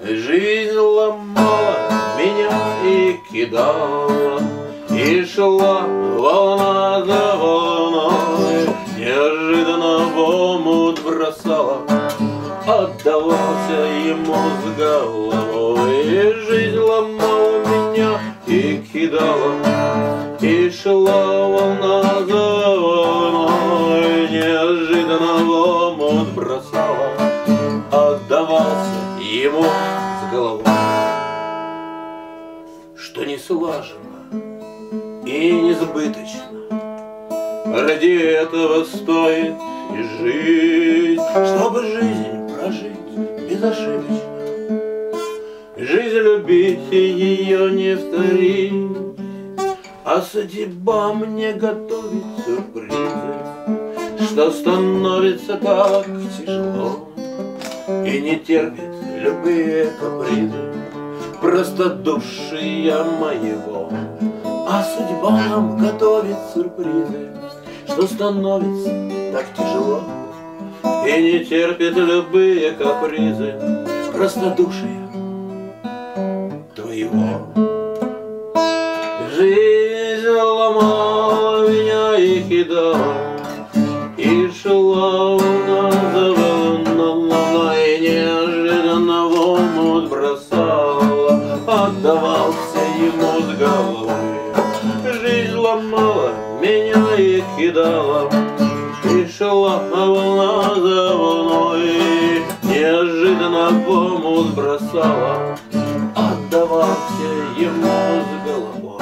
Жизнь ломала меня и кидала, и шла волна за волной, неожиданно в омут бросала, отдавался ему с головой. И жизнь ломала меня и кидала, и шла волна за волной, неожиданно в омут бросала, отдавался ему с головой. Что не слаженно и несбыточно, ради этого стоит и жить, чтобы жизнь прожить безошибочно, жизнь любить и ее не вторить. А судьба мне готовит сюрпризы, что становится так тяжело и не терпит любые капризы простодушия моего. А судьба нам готовит сюрпризы, что становится так тяжело и не терпит любые капризы простодушия твоего. Жизнь ломала меня и кидала, и шла волна за волной, и неожиданно в омут бросала, отдавался ему с головой. Жизнь ломала меня и кидала, и шла волна за волной, неожиданно в омут бросала, отдавался ему с головой.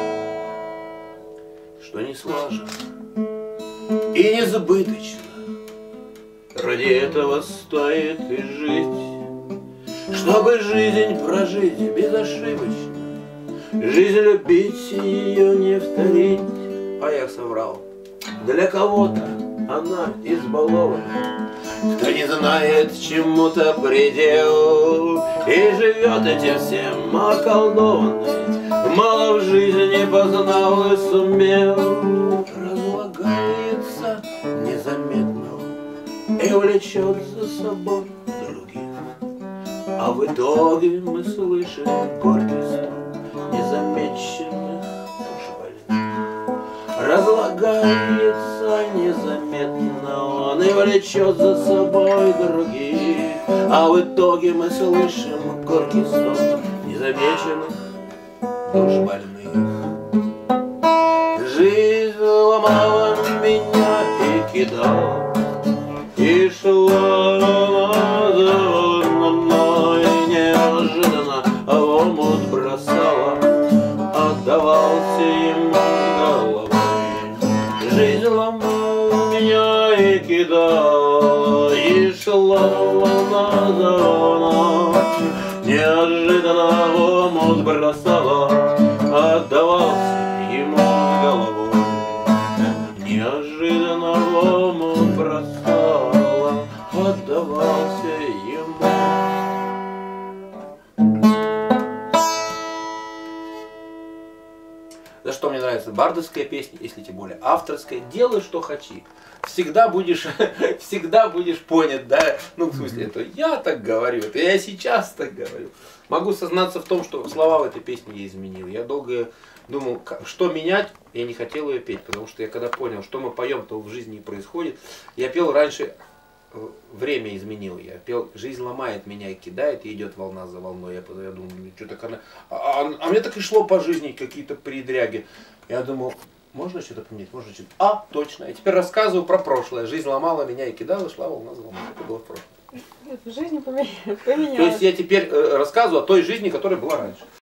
Что не слаженно и несбыточно, ради этого стоит и жить, чтобы жизнь прожить безошибочно, жизнь любить и ее не вторить. А я соврал, для кого-то она избалована, кто не знает чему-то предел и живет этим всем околдованный, мало в жизни познал и сумел, разлагается незаметно и влечет за собой других. А в итоге мы слышим горький стон незамеченных душ больных. Разлагается незаметно он и влечет за собой других. А в итоге мы слышим горький стон незамеченных душ больных. Жизнь ломала меня и кидала, и шла за волной, неожиданно в омут бросала, отдавался ему головой. Жизнь ломала меня и кидала, и шла волна за волной, неожиданно в омут бросала, отдавался ему головой. Неожиданно в омут бросала, отдавался ему. За что мне нравится бардовская песня, если тем более авторская. Делай, что хочи. Всегда будешь понят, да? Ну, в смысле, это я так говорю, это я сейчас так говорю. Могу сознаться в том, что слова в этой песне я изменил. Я долго думал, что менять, я не хотел ее петь, потому что я когда понял, что мы поем, то в жизни не происходит. Я пел раньше, время изменил. Я пел «Жизнь ломает меня и кидает, и идет волна за волной». Я думал, что так она... А мне так и шло по жизни какие-то передряги. Я думал, можно что-то поменять, можно что-то... А, точно. Я теперь рассказываю про прошлое. Жизнь ломала меня и кидала, шла волна за волной. Это было в прошлом. В жизни поменялось. То есть я теперь рассказываю о той жизни, которая была раньше.